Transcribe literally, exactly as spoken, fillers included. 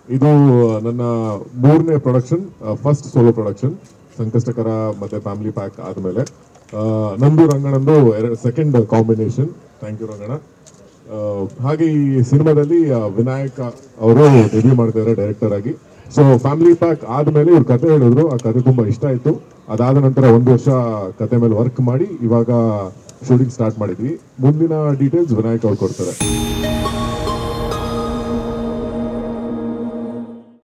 ಇದು ನನ್ನ ಮೂರನೇ ಪ್ರೊಡಕ್ಷನ್, ಫಸ್ಟ್ ಸೋಲೋ ಪ್ರೊಡಕ್ಷನ್. ಸಂಕಷ್ಟಕರ ಮತ್ತೆ ಫ್ಯಾಮಿಲಿ ಪ್ಯಾಕ್ ಆದಮೇಲೆ ನಂದು ರಂಗಣ್ಣಂದು ಎರಡು second combination. Thank you Ranganna. ಹಾಗೆ ಈ ಸಿನಿಮಾದಲ್ಲಿ ವಿನಾಯಕ ಅವರು ಡೆಬ್ಯೂ ಮಾಡ್ತಿದ್ದಾರೆ ಡೈರೆಕ್ಟರ್ ಆಗಿ. ಸೊ ಫ್ಯಾಮಿಲಿ ಪ್ಯಾಕ್ ಆದಮೇಲೆ ಇವ್ರು ಕತೆ ಹೇಳಿದ್ರು, ಆ ಕತೆ ತುಂಬ ಇಷ್ಟ ಆಯಿತು. ಅದಾದ ನಂತರ ಒಂದು ವರ್ಷ ಕತೆ ಮೇಲೆ ವರ್ಕ್ ಮಾಡಿ ಇವಾಗ ಶೂಟಿಂಗ್ ಸ್ಟಾರ್ಟ್ ಮಾಡಿದ್ವಿ. ಮುಂದಿನ ಡೀಟೇಲ್ಸ್ ವಿನಾಯಕ್ ಅವ್ರು ಕೊಡ್ತಾರೆ.